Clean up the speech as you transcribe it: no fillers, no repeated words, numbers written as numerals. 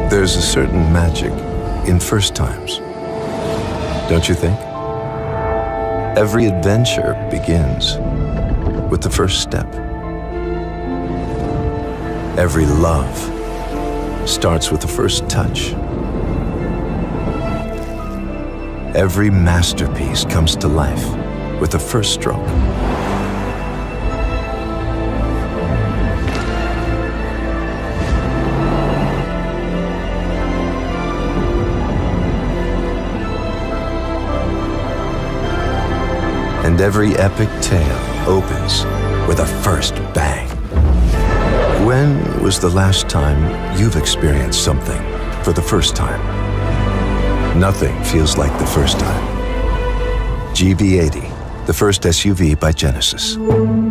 There's a certain magic in first times, don't you think? Every adventure begins with the first step. Every love starts with the first touch. Every masterpiece comes to life with the first stroke. And every epic tale opens with a first bang. When was the last time you've experienced something for the first time? Nothing feels like the first time. GV80, the first SUV by Genesis.